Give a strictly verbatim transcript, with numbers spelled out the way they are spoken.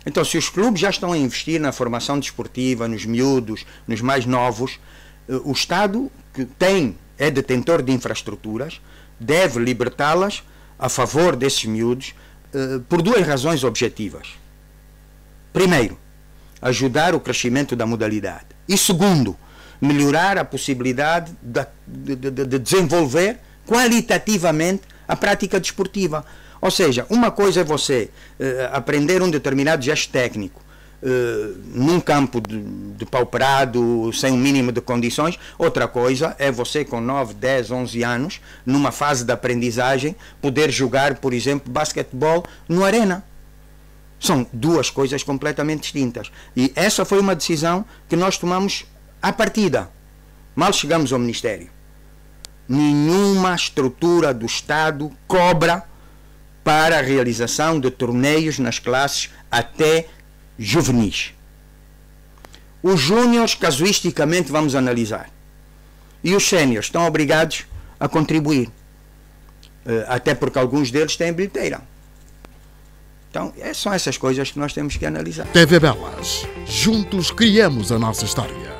Então, se os clubes já estão a investir na formação desportiva, nos miúdos, nos mais novos, o Estado, que tem, é detentor de infraestruturas, deve libertá-las a favor desses miúdos por duas razões objetivas. Primeiro, ajudar o crescimento da modalidade. E segundo, melhorar a possibilidade de, de, de, de desenvolver qualitativamente a prática desportiva. Ou seja, uma coisa é você uh, aprender um determinado gesto técnico uh, num campo de, de pauperado, sem um mínimo de condições. Outra coisa é você com nove, dez, onze anos, numa fase de aprendizagem, poder jogar, por exemplo, basquetebol no arena. São duas coisas completamente distintas. E essa foi uma decisão que nós tomamos à partida. Mal chegamos ao Ministério. Nenhuma estrutura do Estado cobra para a realização de torneios nas classes até juvenis. Os júniores, casuisticamente, vamos analisar. E os séniores estão obrigados a contribuir. Até porque alguns deles têm bilheteira. Então, são essas coisas que nós temos que analisar. T V Belas. Juntos criamos a nossa história.